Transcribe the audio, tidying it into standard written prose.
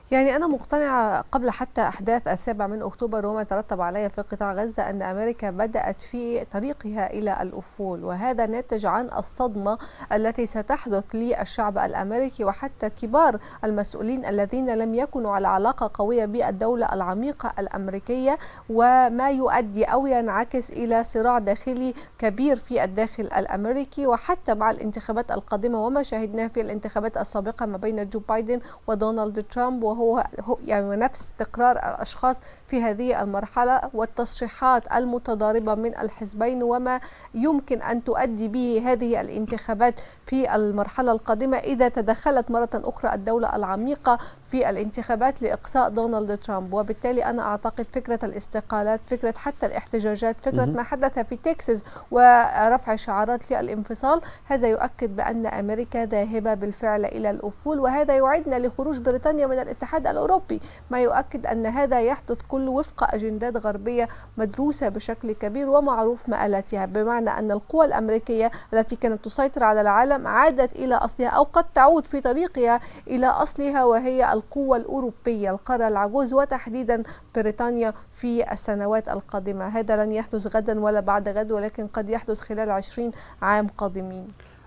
يعني أنا مقتنعة قبل حتى أحداث 7 أكتوبر وما ترتب عليه في قطاع غزة أن أمريكا بدأت في طريقها إلى الأفول، وهذا ناتج عن الصدمة التي ستحدث للشعب الأمريكي وحتى كبار المسؤولين الذين لم يكونوا على علاقة قوية بالدولة العميقة الأمريكية، وما يؤدي أو ينعكس إلى صراع داخلي كبير في الداخل الأمريكي. وحتى مع الانتخابات القادمة وما شاهدناه في الانتخابات السابقة ما بين جو بايدن ودونالد ترامب، وهو يعني نفس تكرار الأشخاص في هذه المرحلة والتصريحات المتضاربة من الحزبين، وما يمكن أن تؤدي به هذه الانتخابات في المرحلة القادمة إذا تدخلت مرة أخرى الدولة العميقة في الانتخابات لإقصاء دونالد ترامب. وبالتالي أنا أعتقد فكرة الاستقالات، فكرة حتى الاحتجاجات، فكرة ما حدث في تكساس ورفع شعارات للانفصال، هذا يؤكد بأن أمريكا ذاهبة بالفعل إلى الأفول، وهذا يعيدنا لخروج بريطانيا من الاتحاد الأوروبي، ما يؤكد أن هذا يحدث كله وفق أجندات غربية مدروسة بشكل كبير ومعروف مآلاتها، بمعنى أن القوى الأمريكية التي كانت تسيطر على العالم عادت إلى أصلها أو قد تعود في طريقها إلى أصلها، وهي القوة الأوروبية، القارة العجوز، وتحديدا بريطانيا في السنوات القادمة. هذا لن يحدث غدا ولا بعد غد، ولكن قد يحدث خلال 20 عام قادمين.